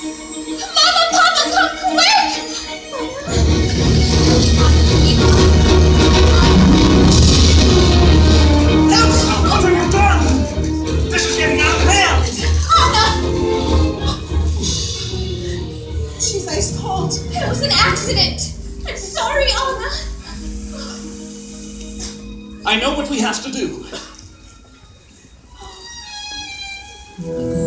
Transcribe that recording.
Mama, Papa, come quick! Elsa, what have you done? This is getting out of hand! Anna! She's ice cold. It was an accident. I'm sorry, Anna. I know what we have to do.